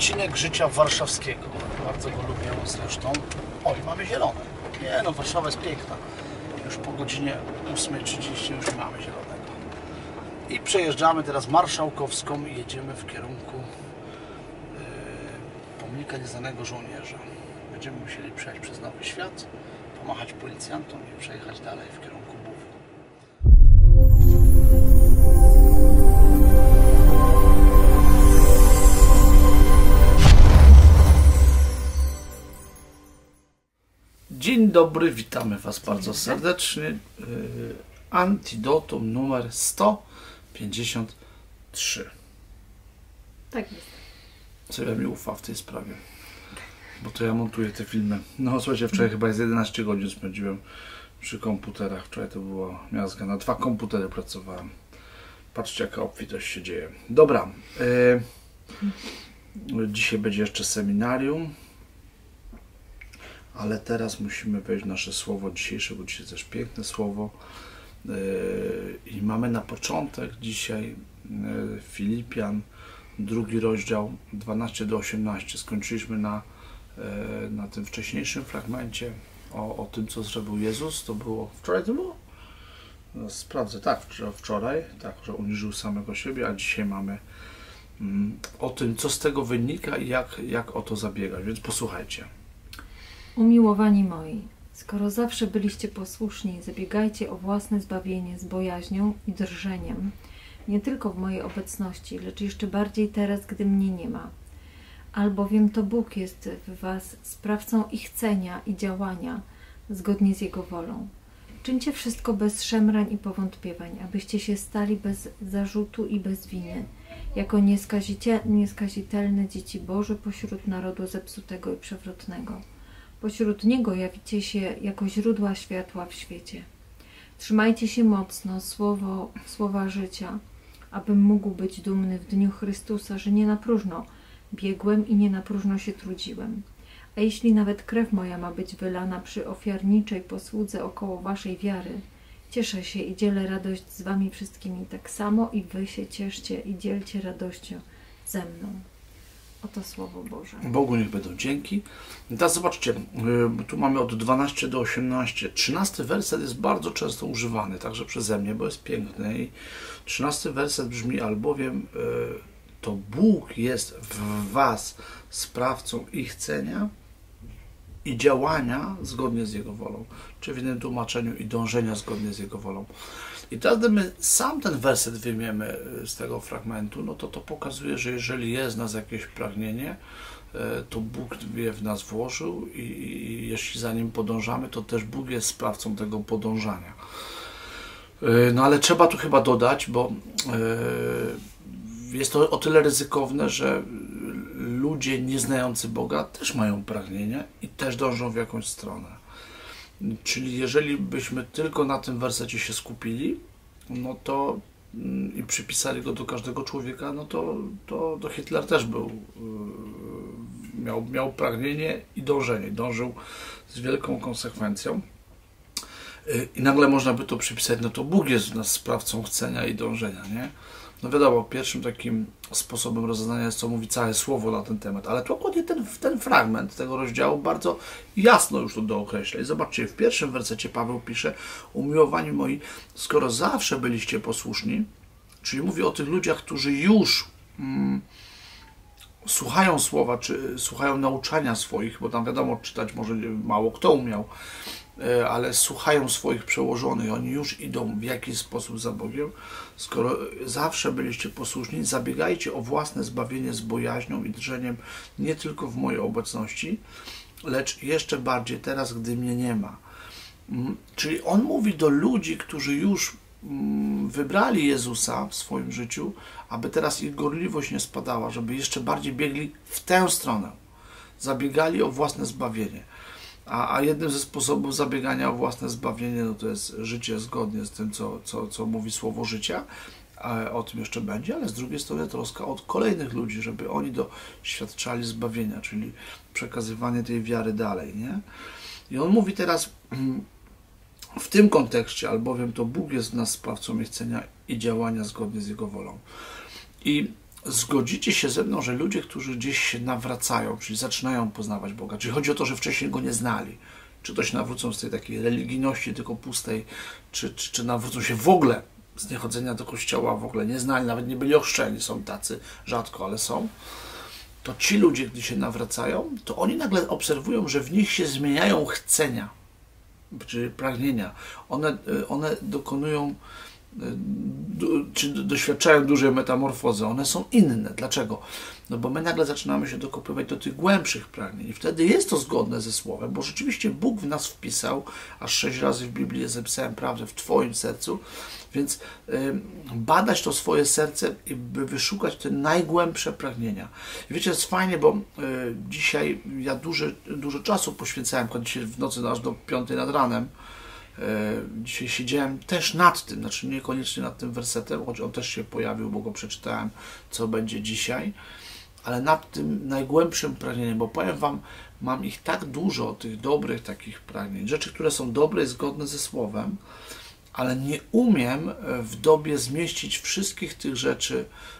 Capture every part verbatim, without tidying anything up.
odcinek życia warszawskiego. Bardzo go lubię zresztą. Oj, mamy zielone. Nie no, Warszawa jest piękna. Już po godzinie ósmej trzydzieści już mamy zielonego. I przejeżdżamy teraz Marszałkowską i jedziemy w kierunku yy, pomnika nieznanego żołnierza. Będziemy musieli przejść przez Nowy Świat, pomachać policjantom i przejechać dalej w kierunku Buwy. Dzień dobry, witamy Was bardzo serdecznie. Antidotum numer sto pięćdziesiąt trzy. Tak jest. Sylwia mi ufa w tej sprawie, bo to ja montuję te filmy. No słuchajcie, wczoraj chyba jest jedenaście godzin spędziłem przy komputerach. Wczoraj to było miazga. Na dwa komputery pracowałem. Patrzcie, jaka obfitość się dzieje. Dobra. Yy, dzisiaj będzie jeszcze seminarium. Ale teraz musimy wejść w nasze słowo dzisiejsze, bo dzisiaj też piękne słowo. Yy, I mamy na początek dzisiaj yy, Filipian, drugi rozdział, dwanaście do osiemnastu. Skończyliśmy na, yy, na tym wcześniejszym fragmencie o, o tym, co zrobił Jezus. To było wczoraj, to było? No, sprawdzę, tak, wczoraj, tak, że uniżył samego siebie, a dzisiaj mamy yy, o tym, co z tego wynika i jak, jak o to zabiegać. Więc posłuchajcie. Umiłowani moi, skoro zawsze byliście posłuszni, zabiegajcie o własne zbawienie z bojaźnią i drżeniem, nie tylko w mojej obecności, lecz jeszcze bardziej teraz, gdy mnie nie ma. Albowiem to Bóg jest w was sprawcą ich chcenia i działania zgodnie z Jego wolą. Czyńcie wszystko bez szemrań i powątpiewań, abyście się stali bez zarzutu i bez winy, jako nieskazitelne dzieci Boże pośród narodu zepsutego i przewrotnego. Pośród Niego jawicie się jako źródła światła w świecie. Trzymajcie się mocno słowo, słowa życia, abym mógł być dumny w dniu Chrystusa, że nie na próżno biegłem i nie na próżno się trudziłem. A jeśli nawet krew moja ma być wylana przy ofiarniczej posłudze około waszej wiary, cieszę się i dzielę radość z wami wszystkimi tak samo i wy się cieszcie i dzielcie radością ze mną. Oto Słowo Boże. Bogu niech będą dzięki. I teraz zobaczcie, tu mamy od dwunastego do osiemnastego. trzynasty werset jest bardzo często używany, także przeze mnie, bo jest piękny. I trzynasty werset brzmi, albowiem to Bóg jest w was sprawcą ich chcenia i działania zgodnie z Jego wolą. Czy w innym tłumaczeniu i dążenia zgodnie z Jego wolą. I teraz, gdy my sam ten werset wyjmiemy z tego fragmentu, no to to pokazuje, że jeżeli jest w nas jakieś pragnienie, to Bóg je w nas włożył i, i jeśli za nim podążamy, to też Bóg jest sprawcą tego podążania. No ale trzeba tu chyba dodać, bo jest to o tyle ryzykowne, że ludzie nieznający Boga też mają pragnienia i też dążą w jakąś stronę. Czyli jeżeli byśmy tylko na tym wersecie się skupili, no to i przypisali go do każdego człowieka, no to, to, to Hitler też był, miał, miał pragnienie i dążenie, dążył z wielką konsekwencją. I nagle można by to przypisać, no to Bóg jest w nas sprawcą chcenia i dążenia, nie? No wiadomo, pierwszym takim sposobem rozeznania jest, co mówi całe słowo na ten temat, ale dokładnie ten, ten fragment tego rozdziału bardzo jasno już to dookreśla. I zobaczcie, w pierwszym wersecie Paweł pisze: umiłowani moi, skoro zawsze byliście posłuszni, czyli mówi o tych ludziach, którzy już mm, słuchają słowa, czy słuchają nauczania swoich, bo tam wiadomo, czytać może mało kto umiał, ale słuchają swoich przełożonych, oni już idą w jakiś sposób za Bogiem. Skoro zawsze byliście posłuszni, zabiegajcie o własne zbawienie z bojaźnią i drżeniem, nie tylko w mojej obecności, lecz jeszcze bardziej teraz, gdy mnie nie ma. Czyli on mówi do ludzi, którzy już wybrali Jezusa w swoim życiu, aby teraz ich gorliwość nie spadała, żeby jeszcze bardziej biegli w tę stronę. Zabiegali o własne zbawienie. A, a jednym ze sposobów zabiegania o własne zbawienie, no to jest życie zgodnie z tym, co, co, co mówi Słowo Życia. A o tym jeszcze będzie, ale z drugiej strony troska od kolejnych ludzi, żeby oni doświadczali zbawienia, czyli przekazywanie tej wiary dalej, nie? I on mówi teraz w tym kontekście, albowiem to Bóg jest w nas sprawcą ich chcenia i działania zgodnie z Jego wolą. I zgodzicie się ze mną, że ludzie, którzy gdzieś się nawracają, czyli zaczynają poznawać Boga, czyli chodzi o to, że wcześniej Go nie znali, czy to się nawrócą z tej takiej religijności tylko pustej, czy, czy, czy nawrócą się w ogóle z niechodzenia do kościoła, w ogóle nie znali, nawet nie byli ochrzczeni, są tacy, rzadko, ale są, to ci ludzie, gdy się nawracają, to oni nagle obserwują, że w nich się zmieniają chcenia, czyli pragnienia. One, one dokonują, czy doświadczają dużej metamorfozy. One są inne. Dlaczego? No bo my nagle zaczynamy się dokopywać do tych głębszych pragnień. I wtedy jest to zgodne ze Słowem, bo rzeczywiście Bóg w nas wpisał, aż sześć razy w Biblii jest zapisałem prawdę w Twoim sercu, więc y, badać to swoje serce i by wyszukać te najgłębsze pragnienia. I wiecie, jest fajnie, bo y, dzisiaj ja duży, dużo czasu poświęcałem, kiedy dzisiaj w nocy aż do piątej nad ranem, y, dzisiaj siedziałem też nad tym, znaczy niekoniecznie nad tym wersetem, choć on też się pojawił, bo go przeczytałem, co będzie dzisiaj, ale nad tym najgłębszym pragnieniem, bo powiem Wam, mam ich tak dużo, tych dobrych takich pragnień, rzeczy, które są dobre i zgodne ze Słowem, ale nie umiem w dobie zmieścić wszystkich tych rzeczy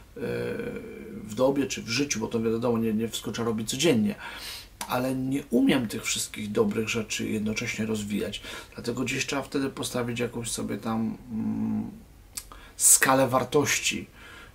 w dobie czy w życiu, bo to wiadomo, nie, nie wszystko trzeba robić codziennie, ale nie umiem tych wszystkich dobrych rzeczy jednocześnie rozwijać. Dlatego gdzieś trzeba wtedy postawić jakąś sobie tam mm, skalę wartości,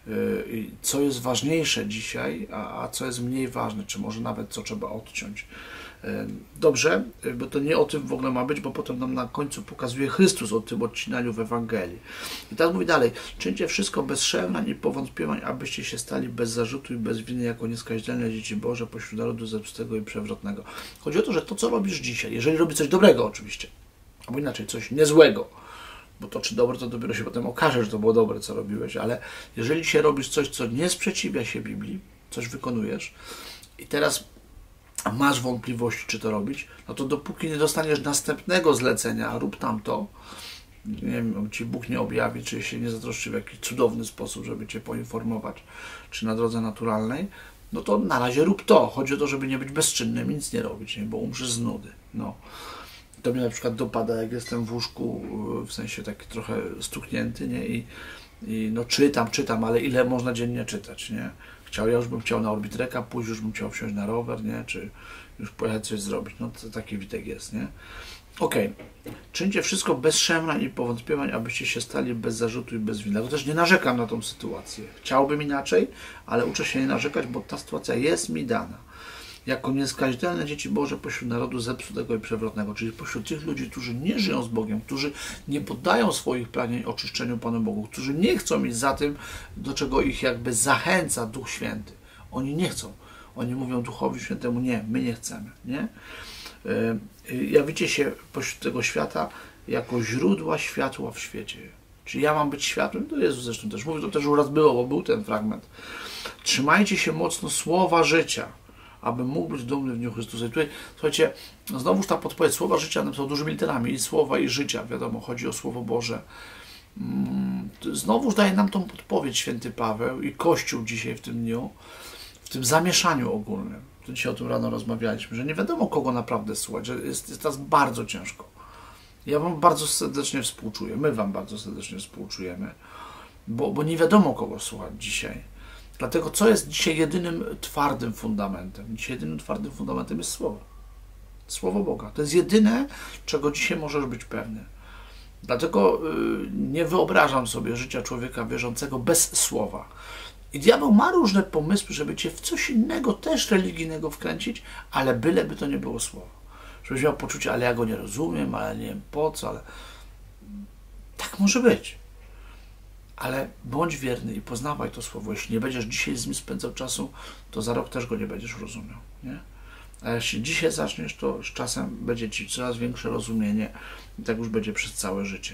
co jest ważniejsze dzisiaj, a, a co jest mniej ważne, czy może nawet co trzeba odciąć. Dobrze, bo to nie o tym w ogóle ma być, bo potem nam na końcu pokazuje Chrystus o tym odcinaniu w Ewangelii. I tak mówi dalej, czyńcie wszystko bez szemrań i powątpiewań, abyście się stali bez zarzutu i bez winy jako nieskazitelne dzieci Boże pośród narodu zepsutego i przewrotnego. Chodzi o to, że to, co robisz dzisiaj, jeżeli robisz coś dobrego oczywiście, albo inaczej, coś niezłego, bo to czy dobre, to dopiero się potem okaże, że to było dobre, co robiłeś, ale jeżeli się robisz coś, co nie sprzeciwia się Biblii, coś wykonujesz i teraz masz wątpliwości, czy to robić, no to dopóki nie dostaniesz następnego zlecenia, rób tamto, nie wiem, Ci Bóg nie objawi, czy się nie zatroszczy w jakiś cudowny sposób, żeby Cię poinformować, czy na drodze naturalnej, no to na razie rób to. Chodzi o to, żeby nie być bezczynnym i nic nie robić, nie? Bo umrzesz z nudy. No. To mnie na przykład dopada, jak jestem w łóżku, w sensie taki trochę stuknięty, nie? I, i no czytam, czytam, ale ile można dziennie czytać, nie? Chciał, ja już bym chciał na Orbitreka pójść, już bym chciał wsiąść na rower, nie? Czy już pojechać coś zrobić. No to taki Witek jest, nie? Okej. Okay. Czyńcie wszystko bez szemrań i powątpiewań, abyście się stali bez zarzutu i bez winy. To też nie narzekam na tą sytuację. Chciałbym inaczej, ale uczę się nie narzekać, bo ta sytuacja jest mi dana. Jako nieskazitelne dzieci Boże pośród narodu zepsutego i przewrotnego, czyli pośród tych ludzi, którzy nie żyją z Bogiem, którzy nie poddają swoich pragnień oczyszczeniu Panu Bogu, którzy nie chcą iść za tym, do czego ich jakby zachęca Duch Święty. Oni nie chcą. Oni mówią Duchowi Świętemu, nie, my nie chcemy. Nie? Jawicie się pośród tego świata jako źródła światła w świecie. Czyli ja mam być światłem, to Jezus zresztą też mówił, to też już raz było, bo był ten fragment. Trzymajcie się mocno słowa życia, aby mógł być dumny w dniu Chrystusa. I tutaj, słuchajcie, znowuż ta podpowiedź, słowa życia napisał dużymi literami, i słowa, i życia, wiadomo, chodzi o Słowo Boże. Znowuż daje nam tą podpowiedź święty Paweł i Kościół dzisiaj w tym dniu, w tym zamieszaniu ogólnym. To dzisiaj o tym rano rozmawialiśmy, że nie wiadomo, kogo naprawdę słuchać, że jest, jest teraz bardzo ciężko. Ja Wam bardzo serdecznie współczuję, my Wam bardzo serdecznie współczujemy, bo, bo nie wiadomo, kogo słuchać dzisiaj. Dlatego, co jest dzisiaj jedynym twardym fundamentem? Dzisiaj jedynym twardym fundamentem jest Słowo. Słowo Boga. To jest jedyne, czego dzisiaj możesz być pewny. Dlatego yy, nie wyobrażam sobie życia człowieka wierzącego bez Słowa. I diabeł ma różne pomysły, żeby Cię w coś innego, też religijnego wkręcić, ale byleby to nie było Słowo. Żebyś miał poczucie, ale ja go nie rozumiem, ale nie wiem po co, ale tak może być. Ale bądź wierny i poznawaj to Słowo. Jeśli nie będziesz dzisiaj z nim spędzał czasu, to za rok też go nie będziesz rozumiał. Nie? A jeśli dzisiaj zaczniesz, to z czasem będzie Ci coraz większe rozumienie i tak już będzie przez całe życie.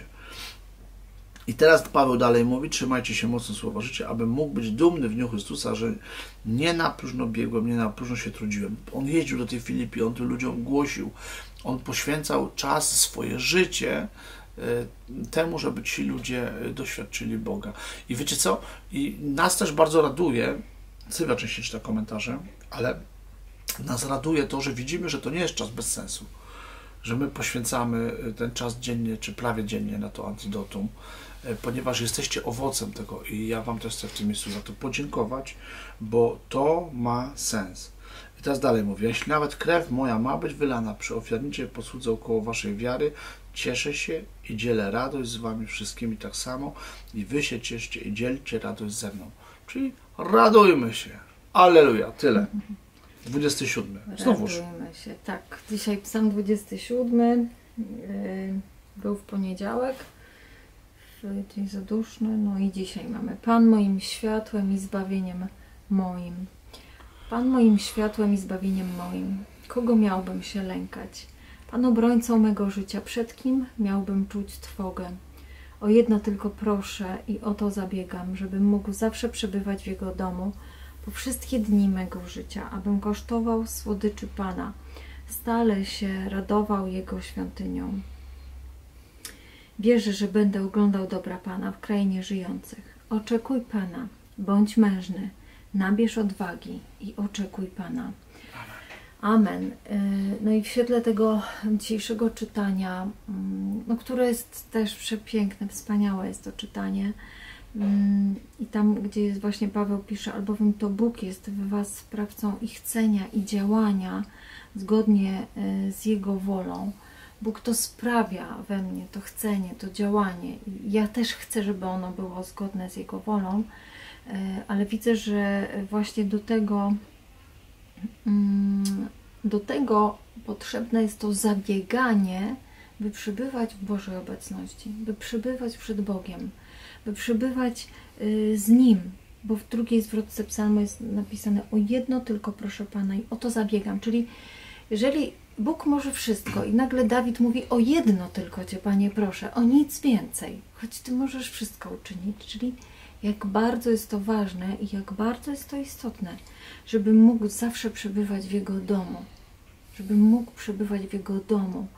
I teraz Paweł dalej mówi, trzymajcie się mocno Słowa życia, aby mógł być dumny w dniu Chrystusa, że nie na próżno biegłem, nie na próżno się trudziłem. On jeździł do tej Filipii, on tym ludziom głosił, on poświęcał czas, swoje życie temu, żeby ci ludzie doświadczyli Boga. I wiecie co? I nas też bardzo raduje, Sylwia częściej czyta komentarze, ale nas raduje to, że widzimy, że to nie jest czas bez sensu. Że my poświęcamy ten czas dziennie, czy prawie dziennie na to antidotum, ponieważ jesteście owocem tego i ja Wam też chcę w tym miejscu za to podziękować, bo to ma sens. I teraz dalej mówię, jeśli nawet krew moja ma być wylana przy ofiarniczej posłudze około Waszej wiary, cieszę się i dzielę radość z Wami wszystkimi tak samo i Wy się cieszcie i dzielcie radość ze mną. Czyli radujmy się. Alleluja. Tyle. dwudziesty siódmy. Znowuż. Radujmy się. Tak. Dzisiaj psalm dwudziesty siódmy. Yy, był w poniedziałek. W dzień zaduszny. No i dzisiaj mamy. Pan moim światłem i zbawieniem moim. Pan moim światłem i zbawieniem moim. Kogo miałbym się lękać? Pan obrońcą mego życia. Przed kim miałbym czuć trwogę? O jedno tylko proszę i o to zabiegam, żebym mógł zawsze przebywać w Jego domu po wszystkie dni mego życia, abym kosztował słodyczy Pana, stale się radował Jego świątynią. Wierzę, że będę oglądał dobra Pana w krainie żyjących. Oczekuj Pana, bądź mężny, nabierz odwagi i oczekuj Pana. Amen. No i w świetle tego dzisiejszego czytania, no, które jest też przepiękne, wspaniałe jest to czytanie, i tam, gdzie jest właśnie Paweł pisze, albowiem to Bóg jest w Was sprawcą i chcenia, i działania zgodnie z Jego wolą. Bóg to sprawia we mnie, to chcenie, to działanie. I ja też chcę, żeby ono było zgodne z Jego wolą, ale widzę, że właśnie do tego do tego potrzebne jest to zabieganie, by przybywać w Bożej obecności, by przybywać przed Bogiem, by przybywać z Nim, bo w drugiej zwrotce psalmu jest napisane: o jedno tylko proszę Pana i o to zabiegam. Czyli jeżeli Bóg może wszystko i nagle Dawid mówi: o jedno tylko Cię, Panie, proszę, o nic więcej, choć Ty możesz wszystko uczynić. Czyli jak bardzo jest to ważne i jak bardzo jest to istotne, żebym mógł zawsze przebywać w Jego domu, żebym mógł przebywać w Jego domu.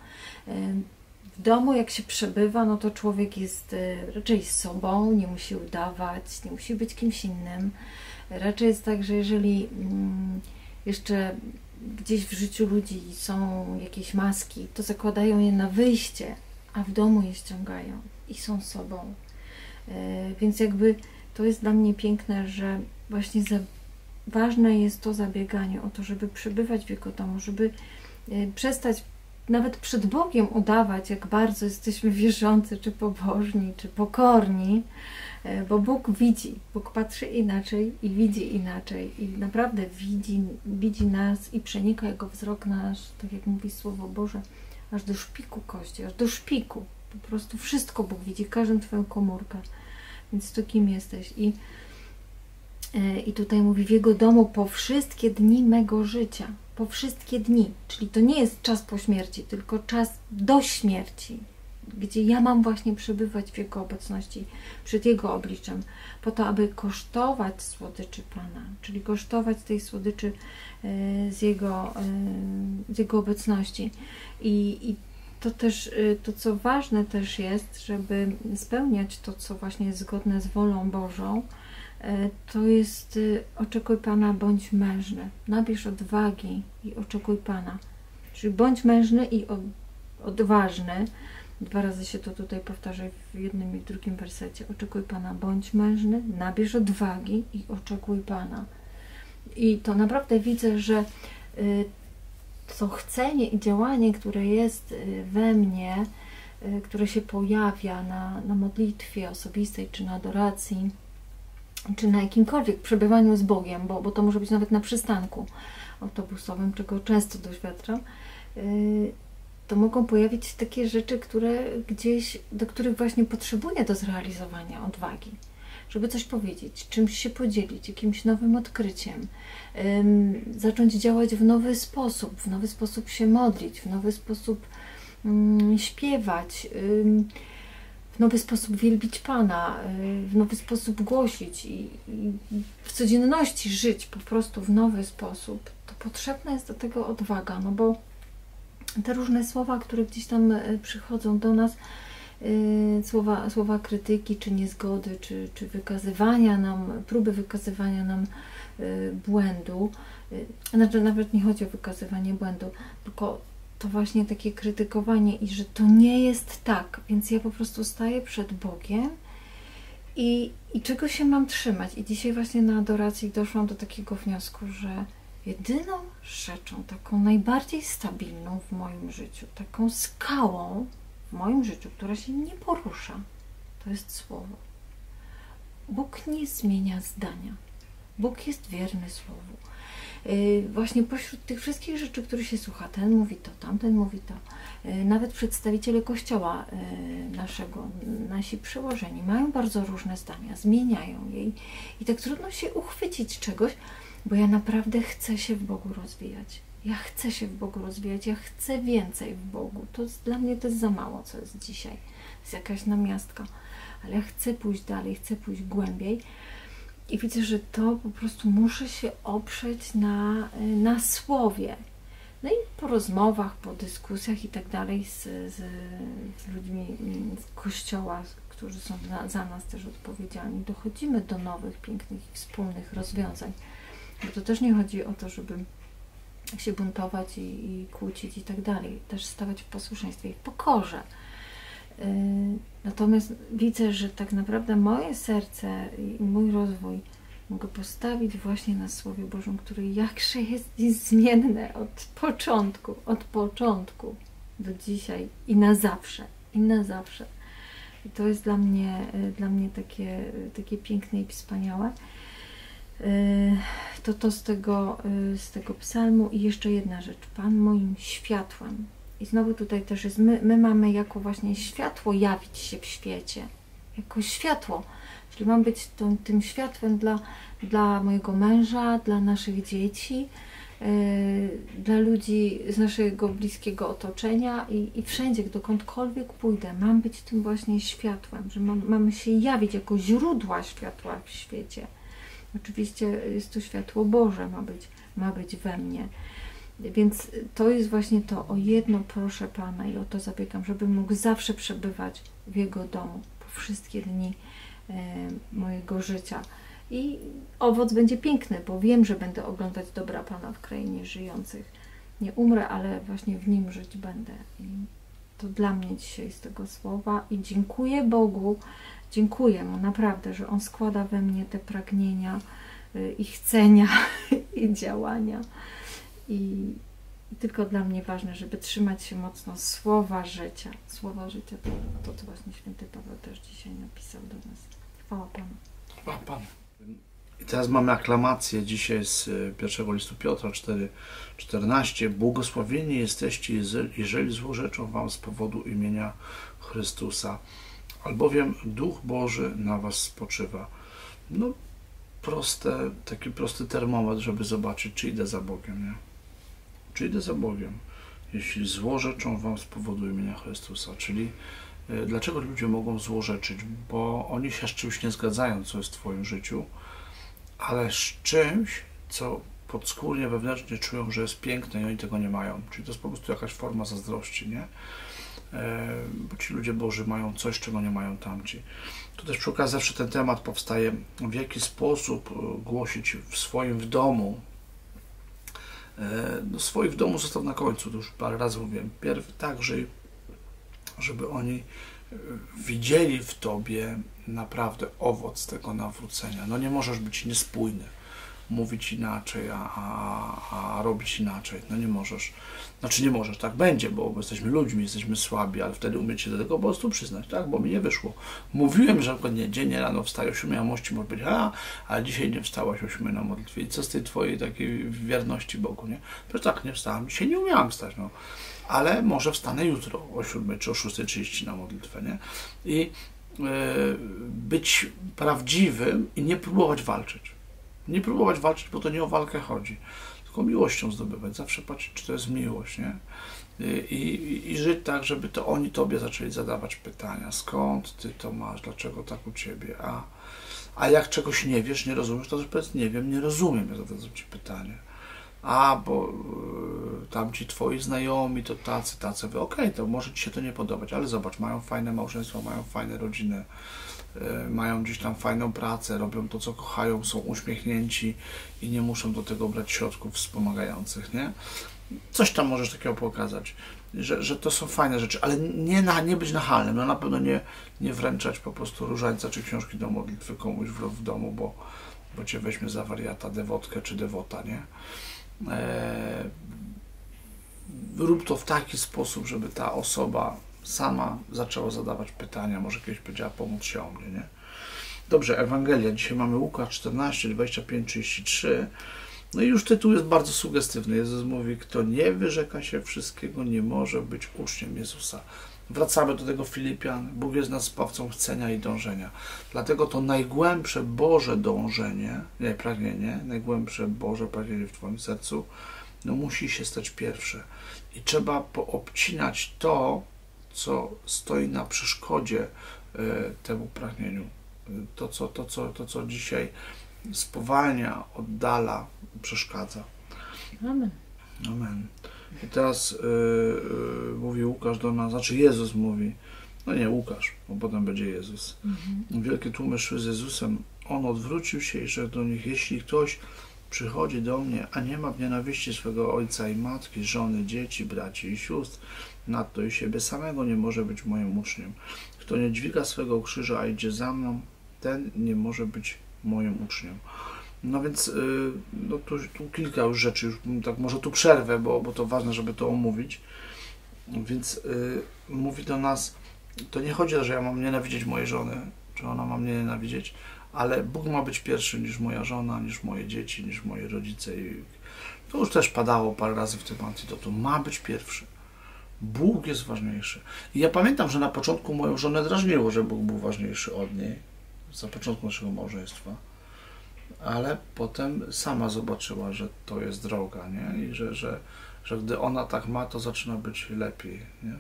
W domu, jak się przebywa, no to człowiek jest raczej sobą, nie musi udawać, nie musi być kimś innym. Raczej jest tak, że jeżeli jeszcze gdzieś w życiu ludzi są jakieś maski, to zakładają je na wyjście, a w domu je ściągają i są sobą. Więc jakby to jest dla mnie piękne, że właśnie za ważne jest to zabieganie o to, żeby przebywać w Jego domu, żeby przestać nawet przed Bogiem udawać, jak bardzo jesteśmy wierzący, czy pobożni, czy pokorni, bo Bóg widzi, Bóg patrzy inaczej i widzi inaczej i naprawdę widzi, widzi nas i przenika Jego wzrok nasz, tak jak mówi Słowo Boże, aż do szpiku kości, aż do szpiku. Po prostu wszystko Bóg widzi, każdą Twoją komórkę. Więc to kim jesteś? I, I tutaj mówi: w Jego domu po wszystkie dni mego życia. Po wszystkie dni. Czyli to nie jest czas po śmierci, tylko czas do śmierci, gdzie ja mam właśnie przebywać w Jego obecności, przed Jego obliczem, po to, aby kosztować słodyczy Pana, czyli kosztować tej słodyczy z Jego, z Jego obecności. I, i to też, to co ważne też jest, żeby spełniać to, co właśnie jest zgodne z wolą Bożą, to jest: oczekuj Pana, bądź mężny, nabierz odwagi i oczekuj Pana. Czyli bądź mężny i odważny. Dwa razy się to tutaj powtarza w jednym i w drugim wersecie. Oczekuj Pana, bądź mężny, nabierz odwagi i oczekuj Pana. I to naprawdę widzę, że to chcenie i działanie, które jest we mnie, które się pojawia na, na modlitwie osobistej, czy na adoracji, czy na jakimkolwiek przebywaniu z Bogiem, bo, bo to może być nawet na przystanku autobusowym, czego często doświadczam, to mogą pojawić się takie rzeczy, które gdzieś, do których właśnie potrzebuję do zrealizowania odwagi. Żeby coś powiedzieć, czymś się podzielić, jakimś nowym odkryciem, ym, zacząć działać w nowy sposób, w nowy sposób się modlić, w nowy sposób ym, śpiewać, ym, w nowy sposób wielbić Pana, ym, w nowy sposób głosić i, i w codzienności żyć po prostu w nowy sposób. To potrzebna jest do tego odwaga, no bo te różne słowa, które gdzieś tam przychodzą do nas, Słowa, słowa krytyki, czy niezgody, czy, czy wykazywania nam, próby wykazywania nam błędu. Znaczy, nawet nie chodzi o wykazywanie błędu, tylko to właśnie takie krytykowanie i że to nie jest tak. Więc ja po prostu staję przed Bogiem I, I czego się mam trzymać? I dzisiaj właśnie na adoracji doszłam do takiego wniosku, że jedyną rzeczą, taką najbardziej stabilną w moim życiu, taką skałą w moim życiu, która się nie porusza, to jest Słowo. Bóg nie zmienia zdania. Bóg jest wierny Słowu. Yy, właśnie pośród tych wszystkich rzeczy, które się słucha, ten mówi to, tamten mówi to, yy, nawet przedstawiciele Kościoła yy, naszego, nasi przełożeni mają bardzo różne zdania, zmieniają je i tak trudno się uchwycić czegoś, bo ja naprawdę chcę się w Bogu rozwijać. Ja chcę się w Bogu rozwijać, ja chcę więcej w Bogu. To jest, dla mnie to jest za mało, co jest dzisiaj. To jest jakaś namiastka, ale ja chcę pójść dalej, chcę pójść głębiej. I widzę, że to po prostu muszę się oprzeć na, na Słowie. No i po rozmowach, po dyskusjach i tak dalej z, z, z ludźmi z Kościoła, którzy są na, za nas też odpowiedzialni, dochodzimy do nowych, pięknych i wspólnych rozwiązań. Bo to też nie chodzi o to, żeby się buntować i, i kłócić i tak dalej. Też stawać w posłuszeństwie i w pokorze. Natomiast widzę, że tak naprawdę moje serce i mój rozwój mogę postawić właśnie na Słowie Bożym, które jakże jest niezmienne od początku, od początku do dzisiaj i na zawsze, i na zawsze. I to jest dla mnie, dla mnie takie, takie piękne i wspaniałe. To to z tego, z tego psalmu. I jeszcze jedna rzecz. Pan moim światłem. I znowu tutaj też jest, my, my mamy jako właśnie światło jawić się w świecie. Jako światło. Czyli mam być tą, tym światłem dla, dla mojego męża, dla naszych dzieci, yy, dla ludzi z naszego bliskiego otoczenia i, i wszędzie, dokądkolwiek pójdę, mam być tym właśnie światłem, że mam, mamy się jawić jako źródła światła w świecie. Oczywiście jest to światło Boże, ma być, ma być we mnie. Więc to jest właśnie to, o jedno proszę Pana i o to zabiegam, żebym mógł zawsze przebywać w Jego domu po wszystkie dni e, mojego życia. I owoc będzie piękny, bo wiem, że będę oglądać dobra Pana w krainie żyjących. Nie umrę, ale właśnie w Nim żyć będę. I to dla mnie dzisiaj z tego słowa i dziękuję Bogu, dziękuję Mu naprawdę, że On składa we mnie te pragnienia y, i chcenia i działania. I, I tylko dla mnie ważne, żeby trzymać się mocno słowa życia. Słowa życia to, to co właśnie święty Paweł też dzisiaj napisał do nas. Chwała Panu. Chwała Panu. I teraz mamy aklamację dzisiaj z pierwszego listu Piotra cztery czternaście. Błogosławieni jesteście, jeżeli złorzeczą wam z powodu imienia Chrystusa, albowiem Duch Boży na was spoczywa. No, proste, taki prosty termometr, żeby zobaczyć, czy idę za Bogiem, nie? Czy idę za Bogiem, jeśli złorzeczą wam z powodu imienia Chrystusa. Czyli y, dlaczego ludzie mogą złorzeczyć? Bo oni się z czymś nie zgadzają, co jest w twoim życiu, ale z czymś, co podskórnie, wewnętrznie czują, że jest piękne i oni tego nie mają. Czyli to jest po prostu jakaś forma zazdrości, nie? E, bo ci ludzie Boży mają coś, czego nie mają tamci. Tu też przy okazji zawsze ten temat powstaje, w jaki sposób głosić w swoim w domu. E, no swoi w domu został na końcu, to już parę razy mówiłem. Pierw tak, że, żeby oni widzieli w tobie naprawdę owoc tego nawrócenia. No nie możesz być niespójny, mówić inaczej, a, a, a robić inaczej. No nie możesz. Znaczy nie możesz, tak będzie, bo jesteśmy ludźmi, jesteśmy słabi, ale wtedy umieć się do tego po prostu przyznać, tak, bo mi nie wyszło. Mówiłem, że nie, dzień rano wstaję o siódmej, a mości może być, a, ale dzisiaj nie wstałaś o siódmej na modlitwie. I co z tej twojej takiej wierności Bogu, nie? Przecież tak, nie wstałam, dzisiaj nie umiałam wstać, no. Ale może wstanę jutro o siódmej czy o szóstej trzydzieści na modlitwę, nie? I yy, być prawdziwym i nie próbować walczyć. Nie próbować walczyć, bo to nie o walkę chodzi, tylko miłością zdobywać. Zawsze patrzeć, czy to jest miłość, nie? I, i, i żyć tak, żeby to oni tobie zaczęli zadawać pytania. Skąd ty to masz? Dlaczego tak u ciebie? A, a jak czegoś nie wiesz, nie rozumiesz, to powiedz, nie wiem, nie rozumiem, ja zadadzą ci pytanie. A, bo y, tamci twoi znajomi to tacy, tacy. Okej, okay, to może ci się to nie podobać, ale zobacz, mają fajne małżeństwo, mają fajne rodziny, y, mają gdzieś tam fajną pracę, robią to, co kochają, są uśmiechnięci i nie muszą do tego brać środków wspomagających, nie? Coś tam możesz takiego pokazać. że, że to są fajne rzeczy, ale nie, na, nie być nachalnym, no na pewno nie, nie wręczać po prostu różańca czy książki do modlitwy komuś w, w domu, bo, bo cię weźmie za wariata, dewotkę czy dewota, nie? E, rób to w taki sposób, żeby ta osoba sama zaczęła zadawać pytania, może kiedyś powiedziała pomóc się o mnie, nie? Dobrze, Ewangelia. Dzisiaj mamy Łukasz czternaście, dwadzieścia pięć, trzydzieści trzy. No i już tytuł jest bardzo sugestywny. Jezus mówi, kto nie wyrzeka się wszystkiego, nie może być uczniem Jezusa. Wracamy do tego Filipian. Bóg jest nas zbawcą chcenia i dążenia. Dlatego to najgłębsze Boże dążenie, nie, pragnienie, najgłębsze Boże pragnienie w Twoim sercu, no musi się stać pierwsze. I trzeba poobcinać to, co stoi na przeszkodzie y, temu pragnieniu. To co, to, co, to, co dzisiaj spowalnia, oddala, przeszkadza. Amen. Amen. I teraz yy, yy, mówi Łukasz do nas, znaczy Jezus mówi, no nie Łukasz, bo potem będzie Jezus. Mhm. Wielkie tłumy szły z Jezusem. On odwrócił się i rzekł do nich, jeśli ktoś przychodzi do mnie, a nie ma w nienawiści swego ojca i matki, żony, dzieci, braci i sióstr, nadto i siebie samego, nie może być moim uczniem. Kto nie dźwiga swego krzyża, a idzie za mną, ten nie może być moim uczniem. No więc no tu, tu kilka już rzeczy, już tak może tu przerwę, bo, bo to ważne, żeby to omówić. Więc y, mówi do nas, to nie chodzi o to, że ja mam nienawidzieć mojej żony, czy ona ma mnie nienawidzieć, ale Bóg ma być pierwszy niż moja żona, niż moje dzieci, niż moi rodzice. I to już też padało parę razy w tym antidotum. Ma być pierwszy. Bóg jest ważniejszy. I ja pamiętam, że na początku moją żonę drażniło, że Bóg był ważniejszy od niej, za początku naszego małżeństwa, ale potem sama zobaczyła, że to jest droga, nie? I że, że, że gdy ona tak ma, to zaczyna być lepiej, nie?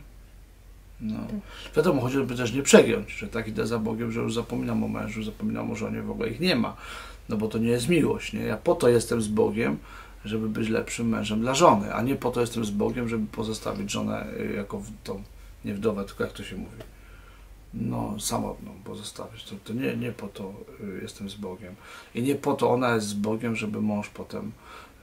No. Tak. Wiadomo, chodzi, żeby też nie przegiąć, że tak idę za Bogiem, że już zapominam o mężu, zapominam o żonie, w ogóle ich nie ma, no bo to nie jest miłość, nie? Ja po to jestem z Bogiem, żeby być lepszym mężem dla żony, a nie po to jestem z Bogiem, żeby pozostawić żonę jako tą, nie wdowę, tylko jak to się mówi, no samotną pozostawić. To, to nie, nie po to jestem z Bogiem. I nie po to ona jest z Bogiem, żeby mąż potem y,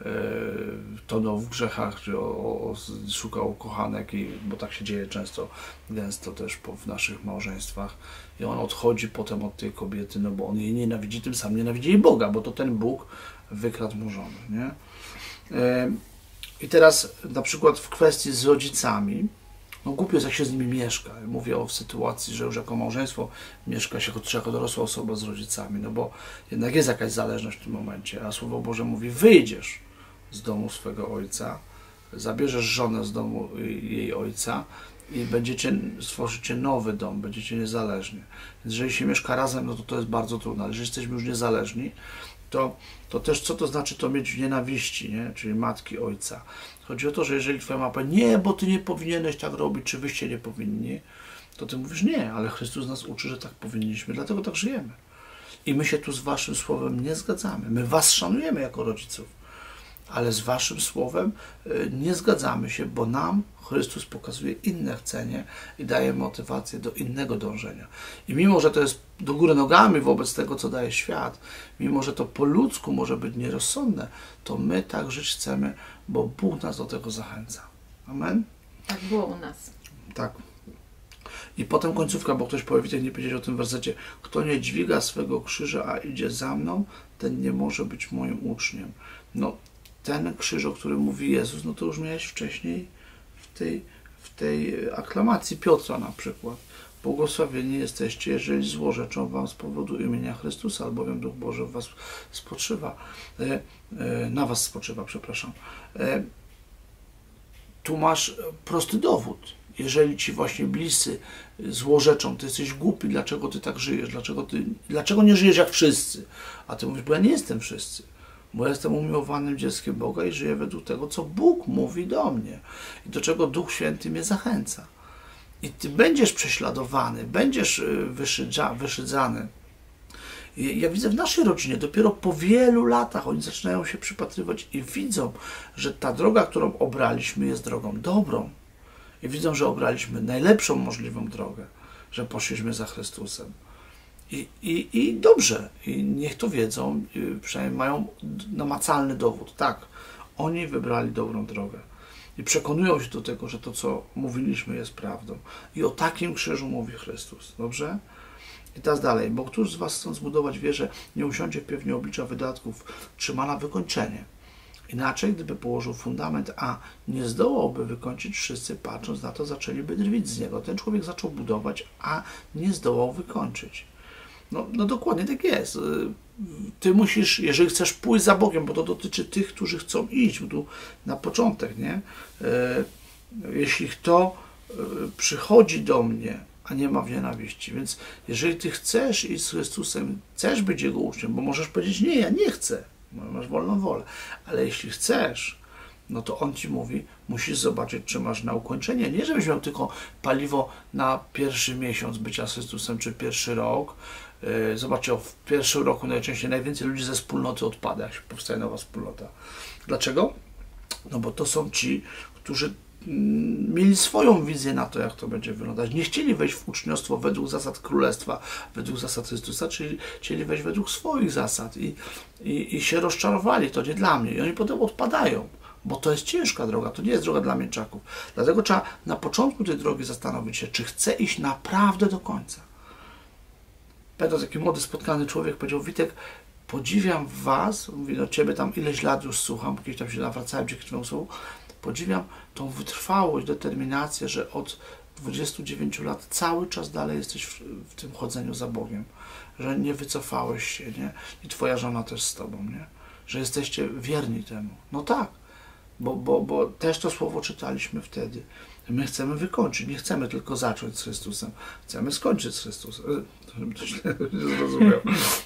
tonął w grzechach, czy o, o, szukał kochanek, i, bo tak się dzieje często, gęsto też po, w naszych małżeństwach. I on odchodzi potem od tej kobiety, no bo on jej nienawidzi, tym samym nienawidzi jej Boga, bo to ten Bóg wykradł mu żonę, nie? I teraz na przykład w kwestii z rodzicami, no głupio jest, jak się z nimi mieszka. Mówię o sytuacji, że już jako małżeństwo mieszka się czy jako dorosła osoba z rodzicami, no bo jednak jest jakaś zależność w tym momencie, a Słowo Boże mówi, wyjdziesz z domu swego ojca, zabierzesz żonę z domu jej ojca i będziecie, stworzycie nowy dom, będziecie niezależni. Więc jeżeli się mieszka razem, no to to jest bardzo trudne, ale jeżeli jesteśmy już niezależni, to, to też co to znaczy to mieć w nienawiści, nie? Czyli matki, ojca. Chodzi o to, że jeżeli twoja mama powie, nie, bo ty nie powinieneś tak robić, czy wyście nie powinni, to ty mówisz, nie, ale Chrystus nas uczy, że tak powinniśmy, dlatego tak żyjemy. I my się tu z waszym słowem nie zgadzamy. My was szanujemy jako rodziców, ale z waszym słowem nie zgadzamy się, bo nam Chrystus pokazuje inne chcenie i daje motywację do innego dążenia. I mimo, że to jest do góry nogami wobec tego, co daje świat, mimo, że to po ludzku może być nierozsądne, to my tak żyć chcemy, bo Bóg nas do tego zachęca. Amen? Tak było u nas. Tak. I potem końcówka, bo ktoś powie, nie powiedzieć o tym wersecie, kto nie dźwiga swego krzyża, a idzie za mną, ten nie może być moim uczniem. No, ten krzyż, o którym mówi Jezus, no to już miałeś wcześniej w tej, w tej aklamacji Piotra na przykład. Błogosławieni jesteście, jeżeli złorzeczą wam z powodu imienia Chrystusa, albowiem Duch Boży w was spoczywa, e, e, na was spoczywa, przepraszam. E, tu masz prosty dowód. Jeżeli ci właśnie bliscy złorzeczą, ty jesteś głupi, dlaczego ty tak żyjesz, dlaczego, ty, dlaczego nie żyjesz jak wszyscy? A ty mówisz, bo ja nie jestem wszyscy. Bo ja jestem umiłowanym dzieckiem Boga i żyję według tego, co Bóg mówi do mnie i do czego Duch Święty mnie zachęca. I ty będziesz prześladowany, będziesz wyszydza, wyszydzany. I ja widzę w naszej rodzinie, dopiero po wielu latach oni zaczynają się przypatrywać i widzą, że ta droga, którą obraliśmy, jest drogą dobrą. I widzą, że obraliśmy najlepszą możliwą drogę, że poszliśmy za Chrystusem. I, i, i dobrze, i niech to wiedzą, przynajmniej mają namacalny dowód. Tak, oni wybrali dobrą drogę. i przekonują się do tego, że to, co mówiliśmy, jest prawdą. I o takim krzyżu mówi Chrystus. Dobrze? I teraz dalej. Bo któż z was, chcąc zbudować wieżę, nie usiądzie wpierw, nie oblicza wydatków, trzyma na wykończenie. Inaczej, gdyby położył fundament, a nie zdołałby wykończyć, wszyscy patrząc na to zaczęliby drwić z niego. Ten człowiek zaczął budować, a nie zdołał wykończyć. No, no dokładnie tak jest. Ty musisz, jeżeli chcesz pójść za Bogiem, bo to dotyczy tych, którzy chcą iść, bo tu na początek, nie? Jeśli kto przychodzi do mnie, a nie ma w nienawiści. Więc jeżeli ty chcesz iść z Chrystusem, chcesz być Jego uczniem, bo możesz powiedzieć, nie, ja nie chcę. Masz wolną wolę. Ale jeśli chcesz, no to On ci mówi, musisz zobaczyć, czy masz na ukończenie. Nie, żebyś miał tylko paliwo na pierwszy miesiąc bycia z Chrystusem, czy pierwszy rok. Zobaczcie, w pierwszym roku najczęściej najwięcej ludzi ze wspólnoty odpada, jak się powstaje nowa wspólnota. Dlaczego? No bo to są ci, którzy mieli swoją wizję na to, jak to będzie wyglądać. Nie chcieli wejść w uczniostwo według zasad Królestwa, według zasad Chrystusa, czyli chcieli wejść według swoich zasad i, i, i się rozczarowali. To nie dla mnie. I oni potem odpadają, bo to jest ciężka droga, to nie jest droga dla mięczaków. Dlatego trzeba na początku tej drogi zastanowić się, czy chcę iść naprawdę do końca. Pamiętam, taki młody, spotkany człowiek powiedział, Witek, podziwiam was, mówi, no ciebie tam ileś lat już słucham, kiedyś tam się nawracałem dzięki temu słowu, podziwiam tą wytrwałość, determinację, że od dwudziestu dziewięciu lat cały czas dalej jesteś w, w tym chodzeniu za Bogiem, że nie wycofałeś się, nie? I twoja żona też z tobą, nie? Że jesteście wierni temu. No tak, bo, bo, bo też to słowo czytaliśmy wtedy. My chcemy wykończyć, nie chcemy tylko zacząć z Chrystusem, chcemy skończyć z Chrystusem. Żebym to źle nie zrozumiał.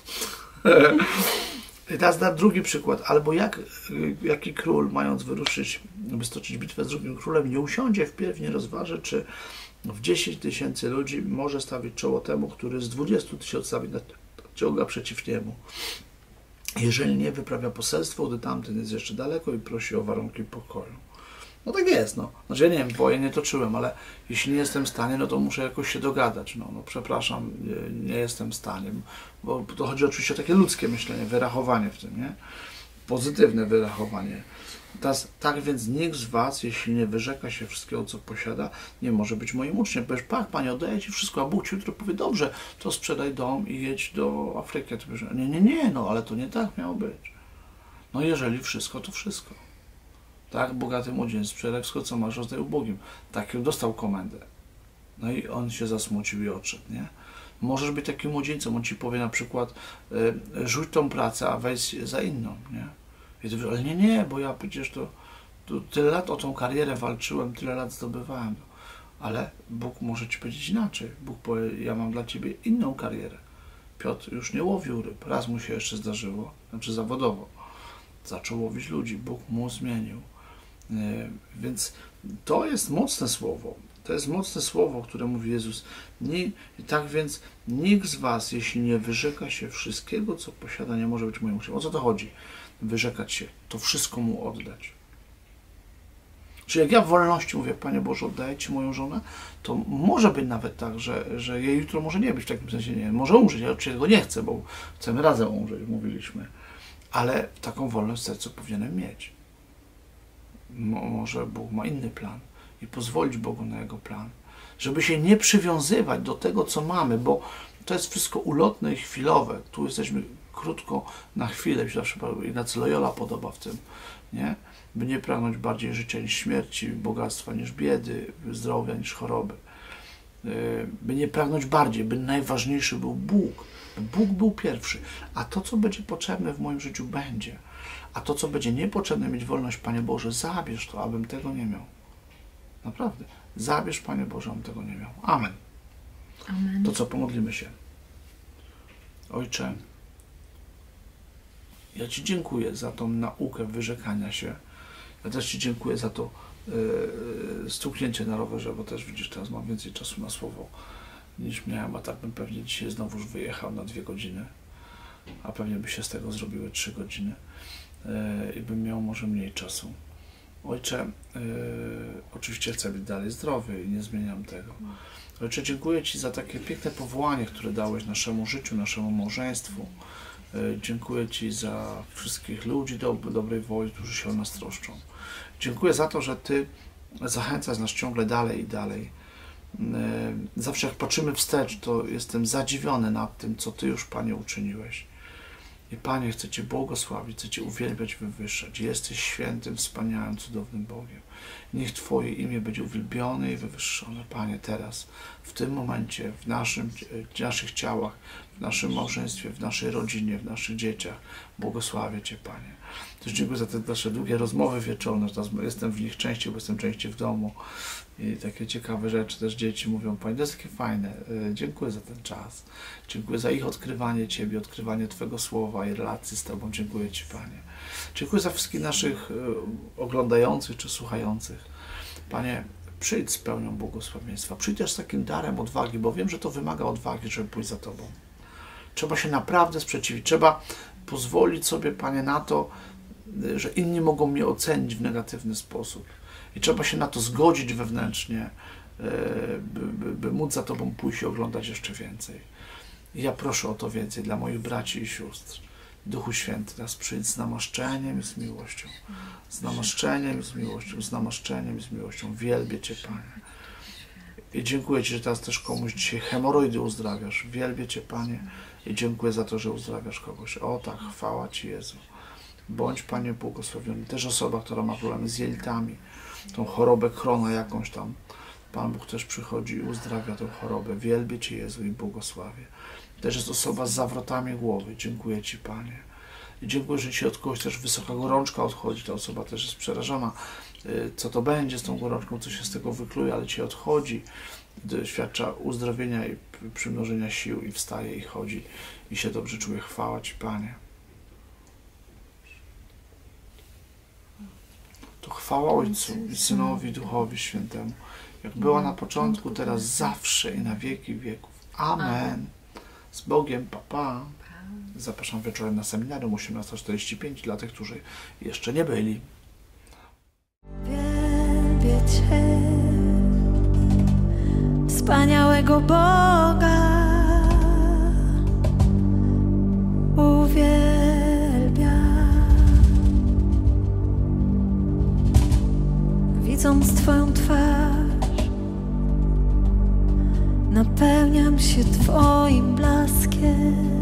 I teraz na drugi przykład. Albo jak, jaki król, mając wyruszyć, by stoczyć bitwę z drugim królem, nie usiądzie wpierw, nie rozważy, czy w dziesięć tysięcy ludzi może stawić czoło temu, który z dwudziestu tysiącami ciąga przeciw niemu. Jeżeli nie, wyprawia poselstwo, gdy tamten jest jeszcze daleko i prosi o warunki pokoju. No tak jest, no. Znaczy ja nie wiem, wojen nie toczyłem, ale jeśli nie jestem w stanie, no to muszę jakoś się dogadać. No, no przepraszam, nie, nie jestem w stanie, bo to chodzi oczywiście o takie ludzkie myślenie, wyrachowanie w tym, nie? Pozytywne wyrachowanie. Teraz, tak więc nikt z was, jeśli nie wyrzeka się wszystkiego, co posiada, nie może być moim uczniem. Powiesz, tak, Panie, oddaję Ci wszystko, a Bóg Ci jutro powie, dobrze, to sprzedaj dom i jedź do Afryki. Ty powiesz, nie, nie, nie, no, ale to nie tak miało być. No jeżeli wszystko, to wszystko. Tak, bogaty młodzieniec, sprzedaj wszystko, co masz, rozdaj ubogim. Tak, dostał komendę. No i on się zasmucił i odszedł, nie? Możesz być takim młodzieńcem, on ci powie na przykład, y, rzuć tą pracę, a weź za inną, nie? I ty powiesz, ale nie, nie, bo ja przecież to, to tyle lat o tą karierę walczyłem, tyle lat zdobywałem. Ale Bóg może ci powiedzieć inaczej. Bóg powie, ja mam dla ciebie inną karierę. Piotr już nie łowił ryb, raz mu się jeszcze zdarzyło, znaczy zawodowo. Zaczął łowić ludzi, Bóg mu zmienił. Więc to jest mocne słowo. To jest mocne słowo, które mówi Jezus. Nie, tak więc nikt z was, jeśli nie wyrzeka się wszystkiego, co posiada, nie może być moim uczniem. O co to chodzi? Wyrzekać się, to wszystko mu oddać. Czyli jak ja w wolności mówię, Panie Boże, oddaję Ci moją żonę, to może być nawet tak, że, że jej jutro może nie być, w takim sensie nie, może umrzeć, ja oczywiście tego nie chcę, bo chcemy razem umrzeć, mówiliśmy. Ale taką wolność w sercu powinienem mieć. Może Bóg ma inny plan i pozwolić Bogu na Jego plan. Żeby się nie przywiązywać do tego, co mamy, bo to jest wszystko ulotne i chwilowe. Tu jesteśmy krótko, na chwilę. Mi się zawsze Ignacy Loyola podoba w tym, nie? By nie pragnąć bardziej życia niż śmierci, bogactwa niż biedy, zdrowia niż choroby. By nie pragnąć bardziej, by najważniejszy był Bóg. Bóg był pierwszy, a to, co będzie potrzebne w moim życiu, będzie. A to, co będzie niepotrzebne, mieć wolność, Panie Boże, zabierz to, abym tego nie miał. Naprawdę. Zabierz, Panie Boże, abym tego nie miał. Amen. Amen. To co, pomodlimy się. Ojcze, ja Ci dziękuję za tą naukę wyrzekania się. Ja też Ci dziękuję za to yy, stuknięcie na rowerze, bo też widzisz, teraz mam więcej czasu na słowo niż miałem, a tak bym pewnie dzisiaj znowu już wyjechał na dwie godziny, a pewnie by się z tego zrobiły trzy godziny yy, i bym miał może mniej czasu. Ojcze, yy, oczywiście chcę być dalej zdrowy i nie zmieniam tego. Ojcze, dziękuję Ci za takie piękne powołanie, które dałeś naszemu życiu, naszemu małżeństwu. Dziękuję Ci za wszystkich ludzi do, dobrej woli, którzy się o nas troszczą. Dziękuję za to, że Ty zachęcasz nas ciągle dalej i dalej. Zawsze jak patrzymy wstecz, to jestem zadziwiony nad tym, co Ty już, Panie, uczyniłeś. I Panie, chcę Cię błogosławić, chcę Cię uwielbiać, wywyższać. Jesteś świętym, wspaniałym, cudownym Bogiem. Niech Twoje imię będzie uwielbione i wywyższone, Panie, teraz, w tym momencie, w naszym, w naszych ciałach, w naszym małżeństwie, w naszej rodzinie, w naszych dzieciach. Błogosławię Cię, Panie. Też dziękuję za te nasze długie rozmowy wieczorne. Jestem w nich częściej, bo jestem częściej w domu. I takie ciekawe rzeczy też dzieci mówią, Panie, to jest takie fajne. Dziękuję za ten czas. Dziękuję za ich odkrywanie Ciebie, odkrywanie Twojego słowa i relacji z Tobą. Dziękuję Ci, Panie. Dziękuję za wszystkich naszych oglądających czy słuchających. Panie, przyjdź z pełnią błogosławieństwa. Przyjdź też z takim darem odwagi, bo wiem, że to wymaga odwagi, żeby pójść za Tobą. Trzeba się naprawdę sprzeciwić. Trzeba pozwolić sobie, Panie, na to, że inni mogą mnie ocenić w negatywny sposób. I trzeba się na to zgodzić wewnętrznie, by, by, by móc za Tobą pójść i oglądać jeszcze więcej. I ja proszę o to więcej dla moich braci i sióstr. Duchu Święty, teraz przyjdź z namaszczeniem i z miłością. Z namaszczeniem i z miłością, z namaszczeniem i z miłością. Wielbię Cię, Panie. I dziękuję Ci, że teraz też komuś dzisiaj hemoroidy uzdrawiasz. Wielbię Cię, Panie. I dziękuję za to, że uzdrawiasz kogoś. O tak, chwała Ci, Jezu. Bądź, Panie, błogosławiony. Też osoba, która ma problemy z jelitami, tą chorobę Krona jakąś tam. Pan Bóg też przychodzi i uzdrawia tę chorobę. Wielbię Cię, Jezu, i błogosławię. Też jest osoba z zawrotami głowy. Dziękuję Ci, Panie. I dziękuję, że Ci od kogoś też wysoka gorączka odchodzi. Ta osoba też jest przerażona, co to będzie z tą gorączką, co się z tego wykluje, ale Ci odchodzi. Doświadcza uzdrowienia i przymnożenia sił i wstaje i chodzi i się dobrze czuje. Chwała Ci, Panie. To chwała Ojcu i Synowi i Duchowi Świętemu, jak była na początku, teraz, zawsze i na wieki wieków. Amen. Z Bogiem, pa, pa. Zapraszam wieczorem na seminarium osiemnasta czterdzieści pięć dla tych, którzy jeszcze nie byli. Wielbię Cię, wspaniałego Boga. Uwielbiam. Widząc Twoją twarz, napełniam się Twoim blaskiem.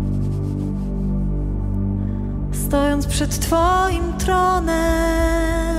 Stojąc przed Twoim tronem,